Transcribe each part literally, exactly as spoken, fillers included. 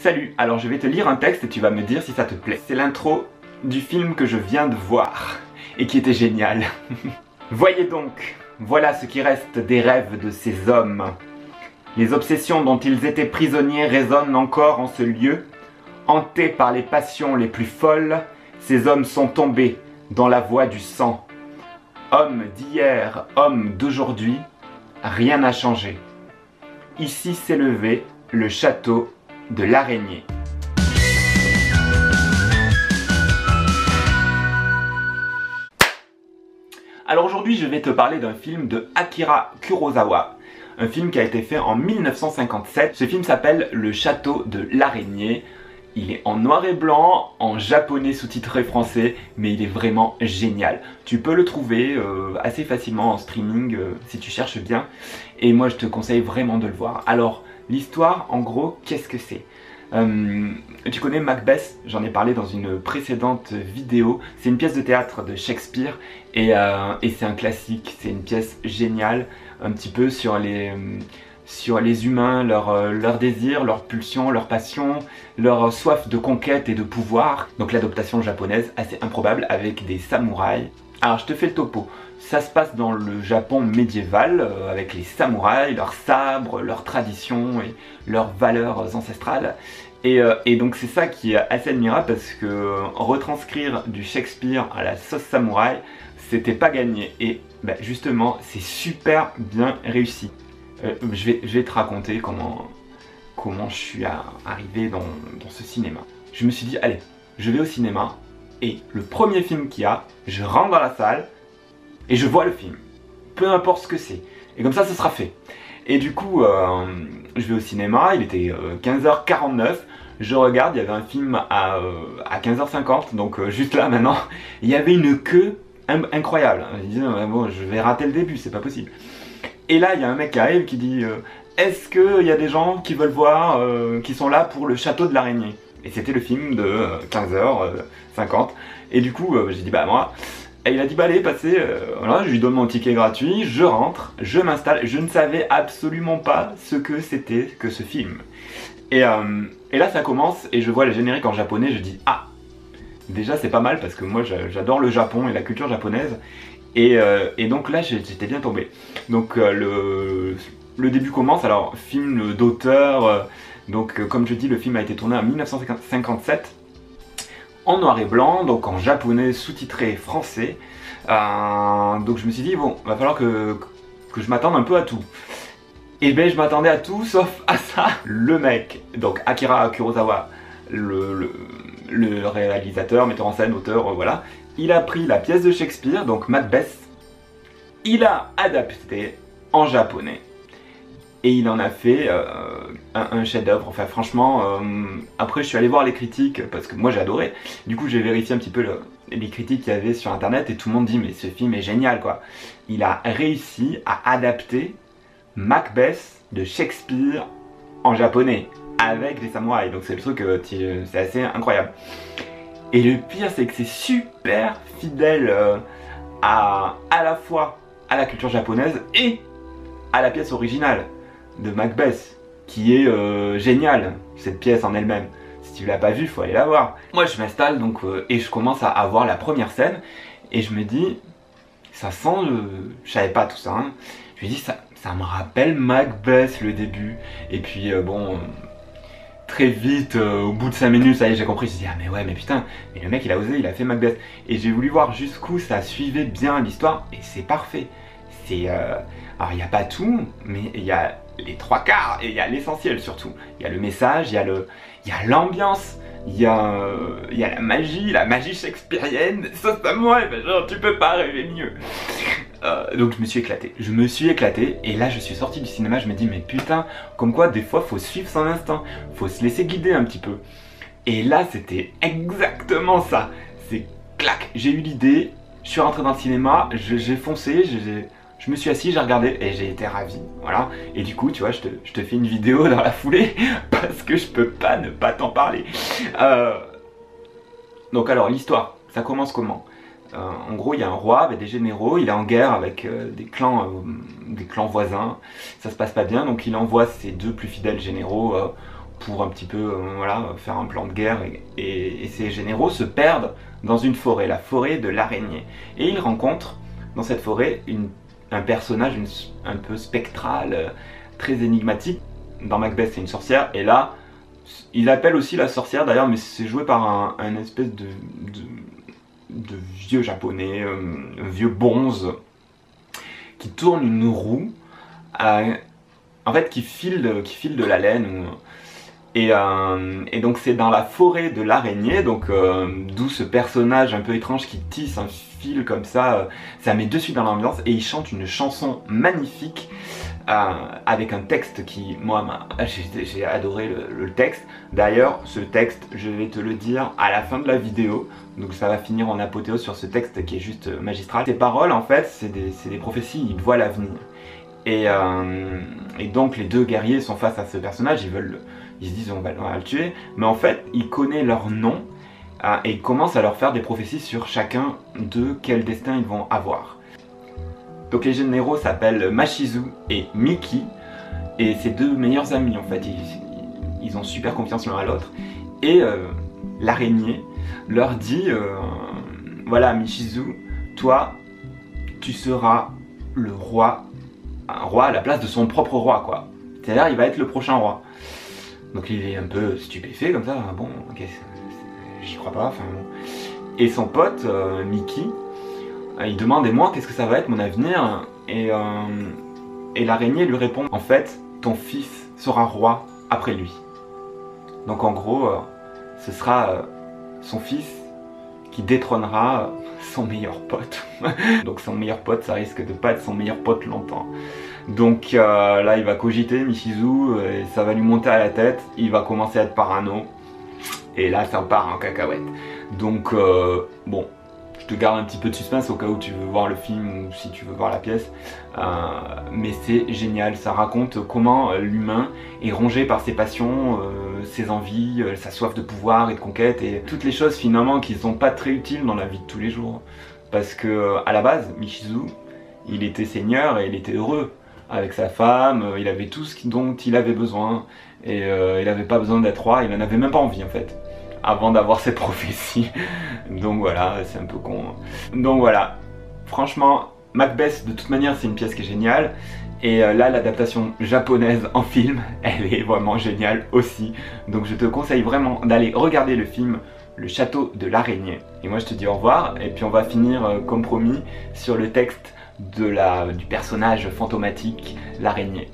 Salut, alors je vais te lire un texte et tu vas me dire si ça te plaît. C'est l'intro du film que je viens de voir et qui était génial. Voyez donc, voilà ce qui reste des rêves de ces hommes. Les obsessions dont ils étaient prisonniers résonnent encore en ce lieu. Hantés par les passions les plus folles, ces hommes sont tombés dans la voie du sang. Hommes d'hier, hommes d'aujourd'hui, rien n'a changé. Ici s'est levé le château de l'araignée. Alors aujourd'hui je vais te parler d'un film de Akira Kurosawa, un film qui a été fait en mille neuf cent cinquante-sept. Ce film s'appelle Le Château de l'araignée. Il est en noir et blanc, en japonais sous-titré français, mais il est vraiment génial. Tu peux le trouver euh, assez facilement en streaming euh, si tu cherches bien, et moi je te conseille vraiment de le voir. Alors l'histoire, en gros, qu'est-ce que c'est ? Euh, tu connais Macbeth, j'en ai parlé dans une précédente vidéo. C'est une pièce de théâtre de Shakespeare et, euh, et c'est un classique, c'est une pièce géniale, un petit peu sur les, sur les humains, leurs leur désirs, leurs pulsions, leurs passions, leur soif de conquête et de pouvoir. Donc l'adaptation japonaise assez improbable avec des samouraïs. Alors je te fais le topo. Ça se passe dans le Japon médiéval, euh, avec les samouraïs, leurs sabres, leurs traditions et leurs valeurs ancestrales. Et, euh, et donc c'est ça qui est assez admirable parce que euh, retranscrire du Shakespeare à la sauce samouraï, c'était pas gagné. Et bah, justement, c'est super bien réussi. Euh, je, vais, je vais te raconter comment, comment je suis à, arrivé dans, dans ce cinéma. Je me suis dit, allez, je vais au cinéma et le premier film qu'il y a, je rentre dans la salle, et je vois le film, peu importe ce que c'est. Et comme ça, ce sera fait. Et du coup, euh, je vais au cinéma, il était euh, quinze heures quarante-neuf. Je regarde, il y avait un film à, euh, à quinze heures cinquante, donc euh, juste là maintenant, il y avait une queue incroyable. Je disais, euh, bon, je vais rater le début, c'est pas possible. Et là, il y a un mec qui arrive qui dit, euh, est-ce qu'il y a des gens qui veulent voir, euh, qui sont là pour le château de l'araignée? Et c'était le film de euh, quinze heures cinquante. Et du coup, euh, j'ai dit, bah moi... Et il a dit bah allez passez, euh, voilà, je lui donne mon ticket gratuit, je rentre, je m'installe, je ne savais absolument pas ce que c'était que ce film. Et, euh, et là ça commence et je vois les génériques en japonais, je dis ah, déjà c'est pas mal parce que moi j'adore le Japon et la culture japonaise. Et, euh, et donc là j'étais bien tombé. Donc euh, le, le début commence, alors film d'auteur, euh, donc euh, comme je dis le film a été tourné en mille neuf cent cinquante-sept. En noir et blanc, donc en japonais sous-titré français. Euh, donc je me suis dit, bon, va falloir que, que je m'attende un peu à tout. Et ben je m'attendais à tout sauf à ça. Le mec, donc Akira Kurosawa, le, le, le réalisateur, metteur en scène, auteur, euh, voilà. Il a pris la pièce de Shakespeare, donc Macbeth, il a adapté en japonais. Et il en a fait euh, un, un chef-d'œuvre. Enfin, franchement, euh, après je suis allé voir les critiques parce que moi j'ai adoré. Du coup, j'ai vérifié un petit peu le, les critiques qu'il y avait sur internet et tout le monde dit mais ce film est génial quoi. Il a réussi à adapter Macbeth de Shakespeare en japonais avec des samouraïs. Donc c'est le truc, euh, c'est assez incroyable. Et le pire, c'est que c'est super fidèle euh, à à la fois à la culture japonaise et à la pièce originale de Macbeth, qui est euh, géniale, cette pièce en elle-même. Si tu l'as pas vue, il faut aller la voir. Moi je m'installe donc euh, et je commence à avoir la première scène et je me dis, ça sent le... Je savais pas tout ça, hein. Je me dis, ça, ça me rappelle Macbeth le début. Et puis euh, bon, euh, très vite, euh, au bout de cinq minutes, ça y est, j'ai compris. Je me dis, ah mais ouais, mais putain, mais le mec il a osé, il a fait Macbeth. Et j'ai voulu voir jusqu'où ça suivait bien l'histoire et c'est parfait. C'est... Euh... Alors il n'y a pas tout, mais il y a les trois quarts et il y a l'essentiel surtout. Il y a le message, il y a le, il y a l'ambiance, il y a, euh, il y a la magie, la magie shakespearienne. Ça, c'est moi, genre tu peux pas rêver mieux. Euh, donc je me suis éclaté, je me suis éclaté et là je suis sorti du cinéma, je me dis mais putain, comme quoi des fois faut suivre son instinct, faut se laisser guider un petit peu. Et là c'était exactement ça. C'est clac, j'ai eu l'idée, je suis rentré dans le cinéma, j'ai foncé, j'ai... Je me suis assis, j'ai regardé et j'ai été ravi, voilà. Et du coup, tu vois, je te, je te fais une vidéo dans la foulée parce que je peux pas ne pas t'en parler. Euh... Donc alors, l'histoire, ça commence comment? euh, En gros, il y a un roi avec des généraux, il est en guerre avec euh, des clans, euh, des clans voisins. Ça se passe pas bien, donc il envoie ses deux plus fidèles généraux euh, pour un petit peu euh, voilà, faire un plan de guerre et, et, et ces généraux se perdent dans une forêt, la forêt de l'araignée. Et ils rencontrent dans cette forêt une, un personnage une, un peu spectral, euh, très énigmatique. Dans Macbeth c'est une sorcière et là il appelle aussi la sorcière d'ailleurs, mais c'est joué par un, un espèce de, de, de vieux japonais, euh, un vieux bonze qui tourne une roue, euh, en fait qui file, qui file de la laine. Ou, et, euh, et donc c'est dans la forêt de l'araignée, donc euh, d'où ce personnage un peu étrange qui tisse un fil comme ça, euh, ça met de suite dans l'ambiance et il chante une chanson magnifique. Euh, avec un texte qui, moi, j'ai adoré le, le texte. D'ailleurs, ce texte, je vais te le dire à la fin de la vidéo, donc ça va finir en apothéose sur ce texte qui est juste magistral. Ces paroles, en fait, c'est des, des prophéties, ils voient l'avenir. Et, euh, et donc, les deux guerriers sont face à ce personnage, ils veulent, ils se disent on va, on va le tuer, mais en fait, il connaît leur nom euh, et il commence à leur faire des prophéties sur chacun d'eux, quel destin ils vont avoir. Donc les généraux s'appellent Machizu et Miki, et c'est deux meilleurs amis en fait, ils, ils ont super confiance l'un à l'autre. Et euh, l'araignée leur dit, euh, voilà Machizu, toi tu seras le roi, un roi à la place de son propre roi quoi. C'est-à-dire il va être le prochain roi. Donc il est un peu stupéfait comme ça, bon ok, j'y crois pas, enfin bon. Et son pote, euh, Miki, il demande, et moi, qu'est-ce que ça va être mon avenir? Et, euh, et l'araignée lui répond, en fait, ton fils sera roi après lui. Donc en gros, euh, ce sera euh, son fils qui détrônera son meilleur pote. Donc son meilleur pote, ça risque de pas être son meilleur pote longtemps. Donc euh, là, il va cogiter, Michizu, et ça va lui monter à la tête, il va commencer à être parano. Et là, ça part en cacahuète. Donc, euh, bon... Je te garde un petit peu de suspense au cas où tu veux voir le film ou si tu veux voir la pièce. Euh, mais c'est génial, ça raconte comment euh, l'humain est rongé par ses passions, euh, ses envies, euh, sa soif de pouvoir et de conquête et toutes les choses finalement qui ne sont pas très utiles dans la vie de tous les jours. Parce que euh, à la base, Michizu, il était seigneur et il était heureux avec sa femme, euh, il avait tout ce dont il avait besoin et euh, il n'avait pas besoin d'être roi, il n'en avait même pas envie en fait, avant d'avoir cette prophétie. Donc voilà, c'est un peu con. Donc voilà, franchement, Macbeth, de toute manière, c'est une pièce qui est géniale. Et euh, là, l'adaptation japonaise en film, elle est vraiment géniale aussi. Donc je te conseille vraiment d'aller regarder le film Le Château de l'Araignée. Et moi, je te dis au revoir. Et puis on va finir, euh, comme promis, sur le texte de la, du personnage fantomatique, l'araignée.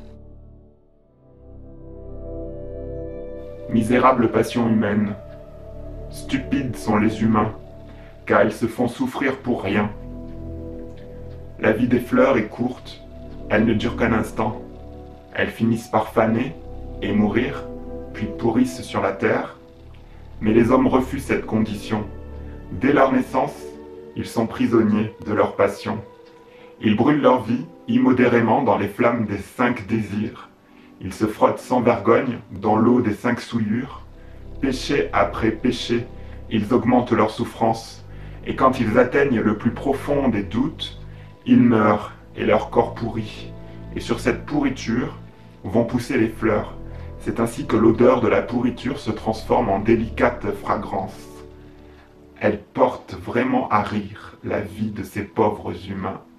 Misérable passion humaine. Stupides sont les humains, car ils se font souffrir pour rien. La vie des fleurs est courte, elle ne dure qu'un instant. Elles finissent par faner et mourir, puis pourrissent sur la terre. Mais les hommes refusent cette condition. Dès leur naissance, ils sont prisonniers de leur passion. Ils brûlent leur vie immodérément dans les flammes des cinq désirs. Ils se frottent sans vergogne dans l'eau des cinq souillures. Péché après péché, ils augmentent leur souffrance, et quand ils atteignent le plus profond des doutes, ils meurent et leur corps pourrit. Et sur cette pourriture vont pousser les fleurs. C'est ainsi que l'odeur de la pourriture se transforme en délicate fragrance. Elle porte vraiment à rire la vie de ces pauvres humains.